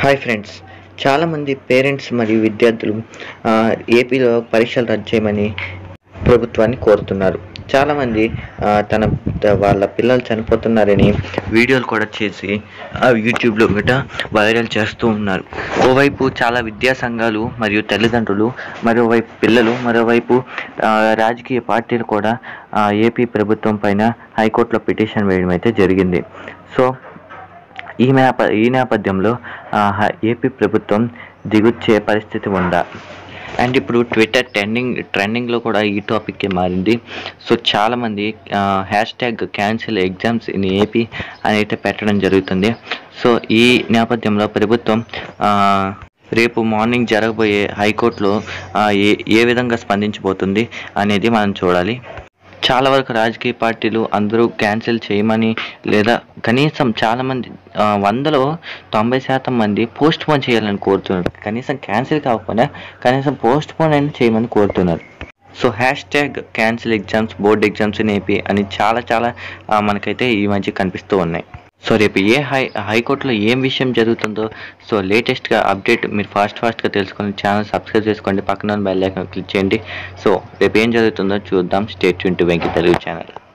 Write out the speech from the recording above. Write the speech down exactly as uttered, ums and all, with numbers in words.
Hi friends, చాలామంది parents మరియు విద్యార్థులు ఏపీలో పరీక్షలు రద్దు చేయమని ప్రభుత్వాన్ని కోరుతున్నారు. చాలామంది తన వాళ్ళ పిల్లలు చనిపోతున్నారని వీడియోలు కూడా చేసి యూట్యూబ్లో గట్రా వైరల్ చేస్తూ ఉన్నారు. ఓవైపు చాలా విద్యా సంఘాలు మరియు తల్లిదండ్రులు, మరోవైపు పిల్లలు, మరోవైపు రాజకీయ పార్టీలు కూడా ఏపీ ప్రభుత్వం పైన హైకోర్టులో పిటిషన్ వేయడం అయితే జరిగింది. సో ఈ నేప ఈ నేపథ్యంలో ఏపీ ప్రభుత్వం దిగుచ్చే పరిస్థితి ఉందా? అండ్ ఇప్పుడు ట్విట్టర్ ట్రెండింగ్ ట్రెండింగ్లో కూడా ఈ టాపిక్కే మారింది. సో చాలామంది hash tag cancel exams in AP అని అయితే పెట్టడం జరుగుతుంది. సో ఈ నేపథ్యంలో ప్రభుత్వం రేపు మార్నింగ్ జరగబోయే హైకోర్టులో ఏ ఏ విధంగా స్పందించబోతుంది అనేది మనం చూడాలి. చాలా వరకు రాజకీయ పార్టీలు అందరూ క్యాన్సిల్ చేయమని, లేదా కనీసం చాలామంది వందలో తొంభై శాతం మంది పోస్ట్ పోన్ చేయాలని కోరుతున్నారు. కనీసం క్యాన్సిల్ కాకపోయినా కనీసం పోస్ట్ పోన్ అయినా చేయమని కోరుతున్నారు. So hash tag cancel exams board exams in AP అని చాలా చాలా మనకైతే ఈ మధ్య కనిపిస్తూ ఉన్నాయి. సో రేపు ఏ హై హైకోర్టులో ఏం విషయం జరుగుతుందో సో లేటెస్ట్గా అప్డేట్ మీరు ఫాస్ట్ ఫాస్ట్గా తెలుసుకొని ఛానల్ సబ్స్క్రైబ్ చేసుకోండి, పక్కన బెల్ ఐకాన్ క్లిక్ చేయండి. సో రేపు ఏం జరుగుతుందో చూద్దాం. Stay tune to Venky Telugu channel.